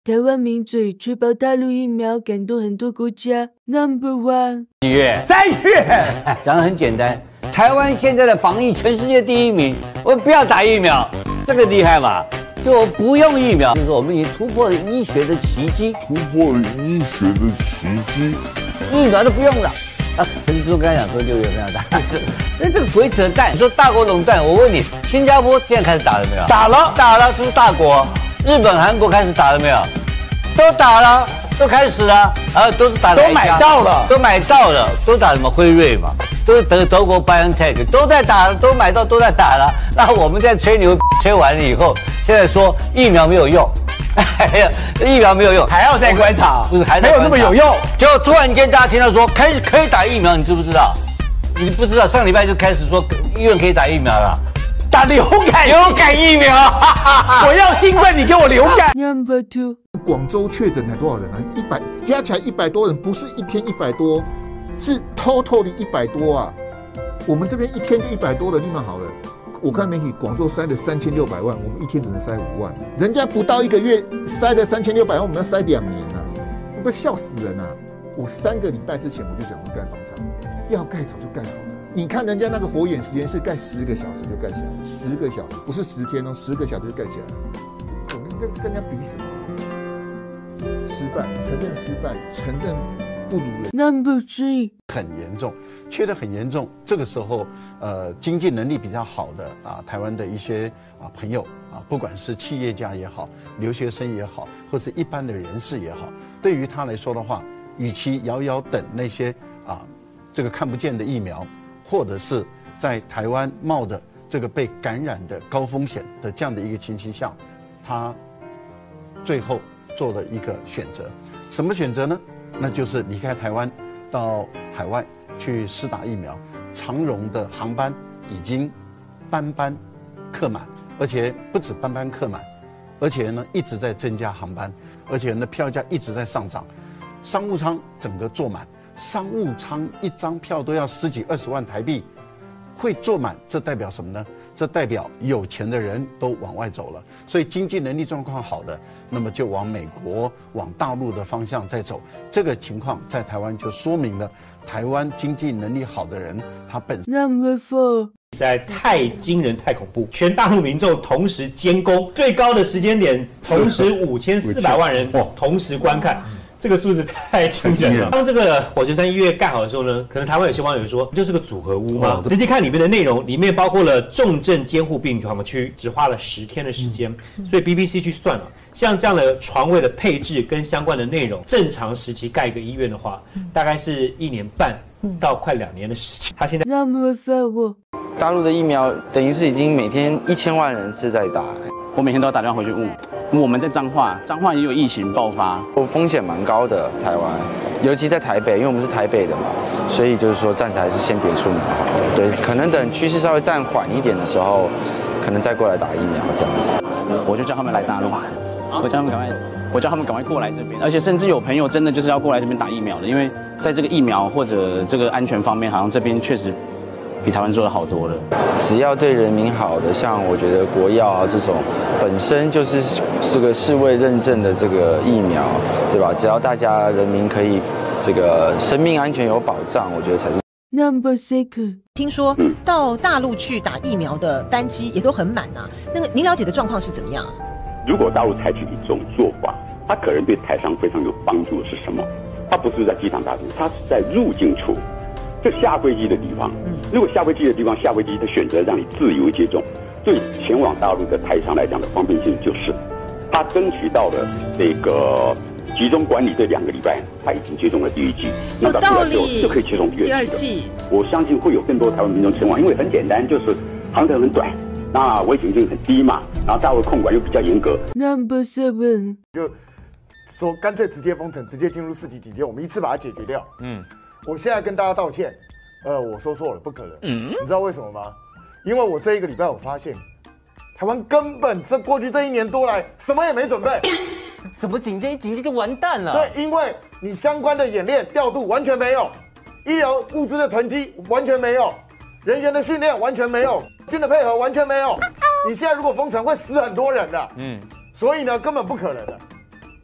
台湾名嘴确保大陆疫苗感动很多国家 ，Number One。 几月？3月。讲得很简单，台湾现在的防疫全世界第1名，我们不要打疫苗，这个厉害吧？就不用疫苗，就是我们已经突破了医学的奇迹，疫苗都不用了。陈志忠刚才讲说6月份要打，那这个鬼扯淡！你说大国垄断，我问你，新加坡现在开始打了没有？打了，这是大国。日本、韩国开始打了没有？都打了，都开始了，都是打哪一家？都买到了，都打什么辉瑞嘛，都是德国 BioNTech 都在打，都买到，都在打了。那我们在吹牛吹完了以后，现在说疫苗没有用。疫苗没有用， 还要再观察， 不是还没有那么有用。 结果突然间大家听到说开始可以打疫苗，你知不知道？你不知道，上礼拜就开始说医院可以打疫苗了， 打流感疫苗。 我要兴奋，你给我流感。 Number Two， 广州确诊才多少人啊？100加起来100多人，不是一天100多，是 total 的100多啊。我们这边一天就100多人，立马好了。我看媒体，广州塞了3600万，我们一天只能塞5万，人家不到1个月塞了3600万，我们要塞2年啊，我不笑死人啊！我3个礼拜之前我就想要盖房厂，要盖早就盖好了。你看人家那个火眼实验室盖10个小时就盖起来了，10个小时不是10天哦，10个小时就盖起来了。我们跟人家比什么？失败，承认失败，承认不如人。 Number Three， 很严重，缺得很严重。这个时候，经济能力比较好的台湾的一些朋友不管是企业家也好，留学生也好，或是一般的人士也好，对于他来说的话，与其遥遥等那些这个看不见的疫苗，或者是在台湾冒着这个被感染的高风险的这样的一个情形下，他最后做了一个选择。什么选择呢？那就是离开台湾到海外去施打疫苗。长荣的航班已经班班客满，而且不止班班客满，而且呢一直在增加航班，而且呢票价一直在上涨，商务舱整个坐满，商务舱一张票都要10几20万台币，会坐满，这代表什么呢？这代表有钱的人都往外走了，所以经济能力状况好的，那么就往美国、往大陆的方向在走。这个情况在台湾就说明了，台湾经济能力好的人，他本身。 Number Four， 实在太惊人、太恐怖！全大陆民众同时监工，最高的时间点，同时5400万人同时观看。这个数字太惊人了。当这个火车山医院盖好的时候呢，可能台湾有些网友说，就是个组合屋吗？直接看里面的内容，里面包括了重症监护病床区，只花了10天的时间。所以 BBC 去算了，像这样的床位的配置跟相关的内容，正常时期盖一个医院的话，大概是1年半到快2年的时间。他现在 Number Five， 大陆的疫苗等于是已经每天1000万人次在打。 我每天都要打电话回去问。我们在彰化也有疫情爆发， 风险蛮高的。台湾，尤其在台北，因为我们是台北的嘛，所以就是说暂时还是先别出门好了。对，可能等趋势稍微暂缓一点的时候，可能再过来打疫苗这样子。 我就叫他们来大陆，我叫他们赶快过来这边，而且甚至有朋友真的就是要过来这边打疫苗的，因为在这个疫苗或者这个安全方面，好像这边确实比台湾做的好多了。 只要对人民好的，像我觉得国药啊这种，本身就是个世卫认证的这个疫苗，对吧？只要大家人民可以这个生命安全有保障，我觉得才是。 Number Six， 听说到大陆去打疫苗的班机也都很满啊。那个您了解的状况是怎么样？ 如果大陆采取一种做法，它可能对台商非常有帮助的是什么？它不是在机场打针，它是在入境处。这下飞机的地方，如果下飞机的地方下飞机，它选择让你自由接种，对前往大陆的台商来讲的方便性就是，他争取到了这个集中管理这2个礼拜，他已经接种了第1剂，那到出来之后就可以接种第2剂。我相信会有更多台湾民众前往，因为很简单，就是航程很短，那危险性很低嘛，然后大陆控管又比较严格。 Number Seven， 就说干脆直接封城，直接进入4级警戒，我们一次把它解决掉。我现在跟大家道歉，我说错了，不可能。你知道为什么吗？因为我这1个礼拜我发现，台湾根本过去这1年多来什么也没准备。 什么警戒就完蛋了？ 对，因为你相关的演练调度完全没有，医疗物资的囤积完全没有，人员的训练完全没有，军的配合完全没有。你现在如果封城会死很多人的，所以呢根本不可能的。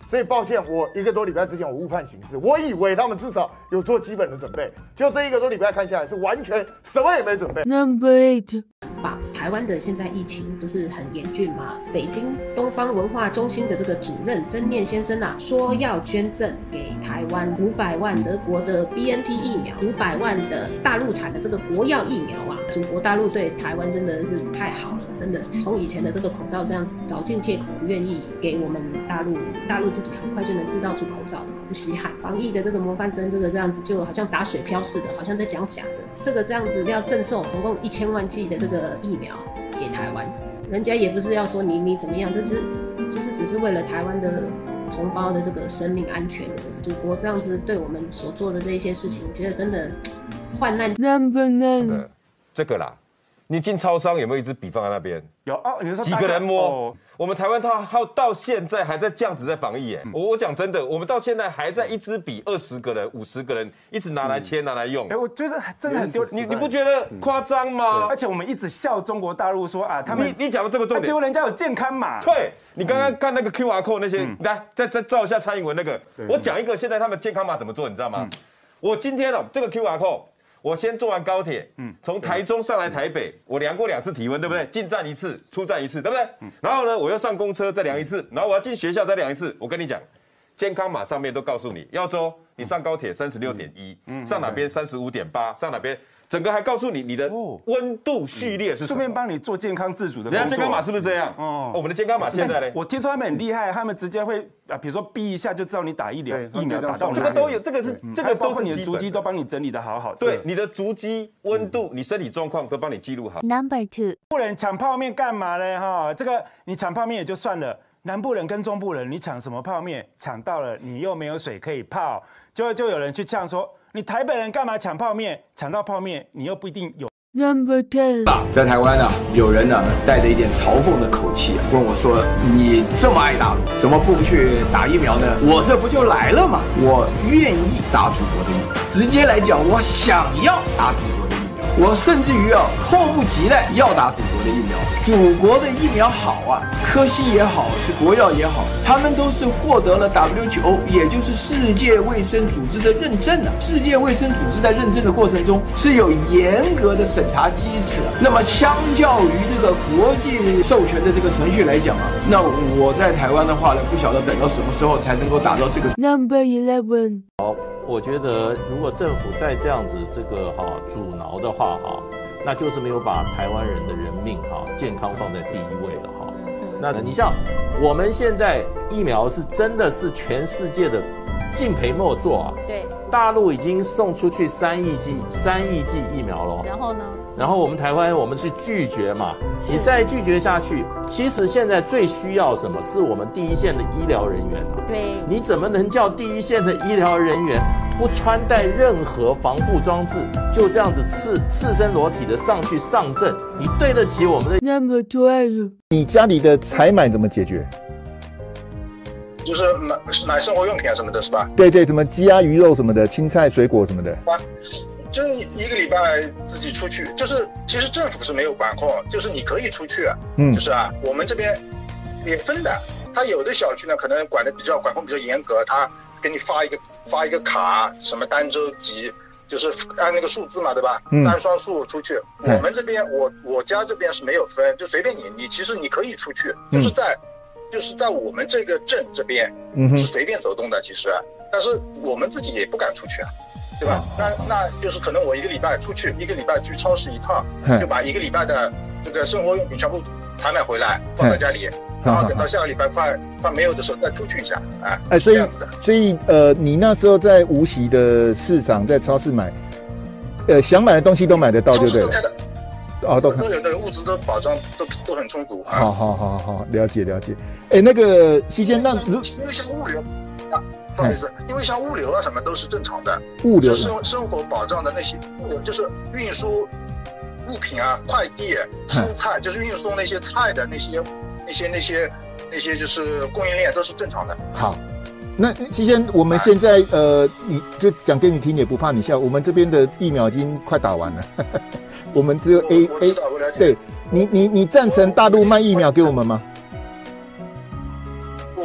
所以抱歉，我1个多礼拜之前我误判形势，我以为他们至少有做基本的准备，就这1个多礼拜看下来是完全什么也没准备。 Number 8， 把台湾的现在疫情不是很严峻吗？北京东方文化中心的这个主任曾念先生啊，说要捐赠给台湾500万德国的 BNT 疫苗，500万的大陆产的这个国药疫苗啊。祖国大陆对台湾真的是太好了，真的从以前的这个口罩这样子找尽借口不愿意给我们大陆自己很快就能制造出口罩的嘛，不稀罕。防疫的这个模范生这样子就好像打水漂似的，好像在讲假的。这样子要赠送总共1000万剂的这个疫苗给台湾，人家也不是要说你怎么样，就是只是为了台湾的同胞的这个生命安全的祖国这样子对我们所做的这一些事情，我觉得真的患难。 Number 9， 这个啦，你进超商有没有一支笔放在那边？ 有哦，你说几个人摸？我们台湾到现在还在这样子在防疫，我讲真的，我们到现在还在一支笔20个人、50个人一直拿来切拿来用。 我觉得真的很丢脸， 你不觉得夸张吗？ 而且我们一直笑中国大陆说啊，他们你讲的这个重点， 结果人家有健康码。 对，你刚刚看那个 QR code 那些，来再照一下蔡英文那个。我讲一个，现在他们健康码怎么做，你知道吗？我今天这个 QR code。我先坐完高铁，从台中上来台北，我量过2次体温，对不对？进站1次，出站1次，对不对？然后呢，我又上公车再量1次，然后我要进学校再量1次。我跟你讲，健康码上面都告诉你，耀州你上高铁36.1，上哪边35.8，上哪边。整个还告诉你的温度序列是什么， 顺便帮你做健康自主的工作。 人家健康码是不是这样？我们的健康码现在呢？ 我听说他们很厉害，他们直接会比如说逼一下就知道你打疫苗打到哪里。 这个都有，这个包括你的足迹都帮你整理的好好的。 对，你的足迹、温度、你身体状况都帮你记录好。 Number 2， 不人抢泡面干嘛呢？哈，这个你抢泡面也就算了，南部人跟中部人，你抢什么泡面？抢到了你又没有水可以泡，就有人去呛说。你台北人干嘛抢泡面？抢到泡面，你又不一定有。 Number 10， 在台湾呢，有人呢带着一点嘲讽的口气问我说：“你这么爱大陆，怎么不去打疫苗呢？”我这不就来了吗？我愿意打祖国的疫苗，直接来讲，我想要打祖国的疫苗，我甚至于迫不及待要打祖国的疫苗。祖国的疫苗好啊，科兴也好，是国药也好，他们都是获得了 WHO， 也就是世界卫生组织的认证啊。世界卫生组织在认证的过程中是有严格的审查机制啊。那么相较于这个国际授权的这个程序来讲啊，那我在台湾的话呢，不晓得等到什么时候才能够达到这个。 Number 11， 好，我觉得如果政府再这样子阻挠的话那就是没有把台湾人的人命健康放在第一位了那你像我们现在疫苗是真的是全世界的敬陪末座啊。对，大陆已经送出去3亿剂疫苗了。然后呢？然后我们台湾我们是拒绝嘛，你再拒绝下去，其实现在最需要什么？是我们第一线的医疗人员啊。对，你怎么能叫第一线的医疗人员不穿戴任何防护装置，就这样子赤身裸体的上去上阵？你对得起我们的 ？Number 12， 你家里的采买怎么解决？ 就是买生活用品啊什么的，是吧？ 对，什么鸡鸭鱼肉什么的，青菜水果什么的。 就是1个礼拜自己出去，就是其实政府是没有管控，就是你可以出去，就是我们这边也分的，他有的小区呢可能管控比较严格，他给你发一个卡，什么单周几，就是按那个数字嘛，对吧？单双数出去。我们这边我家这边是没有分，就随便你其实你可以出去，就是在我们这个镇这边是随便走动的，其实，但是我们自己也不敢出去对吧？那就是可能我1个礼拜出去，1个礼拜去超市一趟，就把1个礼拜的这个生活用品全部采买回来放在家里，然后等到下个礼拜快没有的时候再出去一下， 所以你那时候在无锡的市场在超市买，想买的东西都买得到，对不对？ 都有的物资都保障都很充足。 好，了解。那个西先那因为像物流不好意思，因为像物流什么都是正常的， 物流生活保障的那些物流就是运输物品快递、蔬菜，就是运送那些菜的那些就是供应链都是正常的。 好，那西先我们现在你就讲给你听也不怕你笑，我们这边的疫苗已经快打完了。我们只有 A， 对，你赞成大陆卖疫苗给我们吗？ 我个人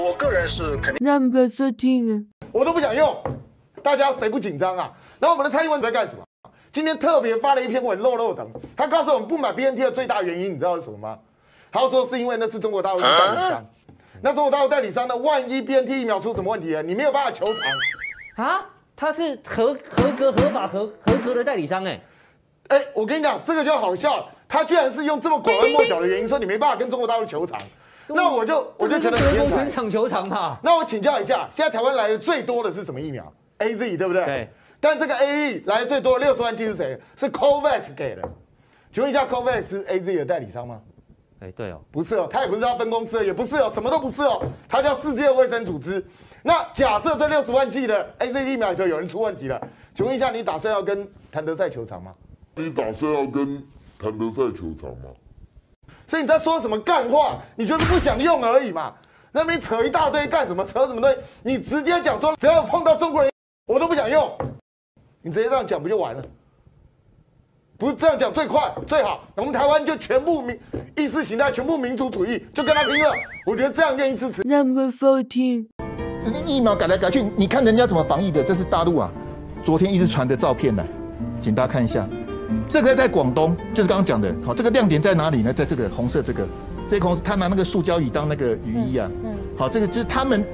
但是肯定。 Number 13， 我都不想用，大家谁不紧张啊？然后我们的蔡英文在干什么？今天特别发了一篇文，肉等，他告诉我们不买 BNT 的最大原因，你知道是什么吗？他说是因为那是中国大陆的代理商。那中国大陆代理商呢？万一 BNT 疫苗出什么问题了，你没有办法求偿啊？他是合格、合法、合格的代理商我跟你讲，这个就好笑了。他居然是用这么拐弯抹角的原因说你没办法跟中国大陆求偿，那我就觉得很天才。 原厂求偿嘛。 那我请教一下，现在台湾来的最多的是什么疫苗 ？AZ 对不对？ 对。 但这个 AZ 来的最多60万剂是谁？是 COVAX 给的。请问一下 ，COVAX 是 AZ 的代理商吗？ 对哦， 不是哦，他也不是他分公司的，也不是哦，什么都不是哦，他叫世界卫生组织。那假设这60万剂的 AZ 疫苗里头有人出问题了，请问一下，你打算要跟谭德赛求偿吗？ 你打算要跟谭德赛求偿吗？ 所以你在说什么干话？你就是不想用而已嘛。那边扯一大堆干什么？扯什么东西？你直接讲说，只要碰到中国人，我都不想用。你直接这样讲不就完了？不是这样讲最快最好，我们台湾就全部意识形态，全部民族主义，就跟他拼了。我觉得这样愿意支持。 Number 14， 疫苗改来改去，你看人家怎么防疫的？这是大陆啊，昨天一直传的照片来，请大家看一下。这个在广东，就是刚刚讲的，好，这个亮点在哪里呢？在这个红色这个红，他拿那个塑胶椅当那个雨衣啊。好，这个就是他们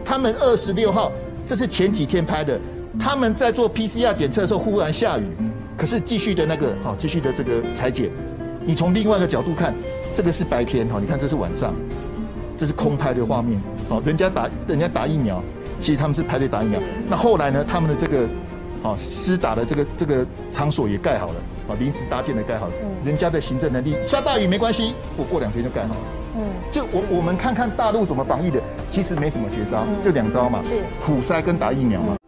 26号，这是前几天拍的，他们在做 PCR 检测的时候忽然下雨。可是继续的继续的这个裁剪，你从另外一个角度看，这个是白天，你看这是晚上，这是空拍的画面，人家打疫苗，其实他们是排队打疫苗。那后来呢，他们的这个施打的这个场所也盖好了，临时搭建的盖好了，人家的行政能力，下大雨没关系，我过2天就盖好了。就我们看看大陆怎么防疫的，其实没什么绝招，就2招嘛，普筛跟打疫苗嘛。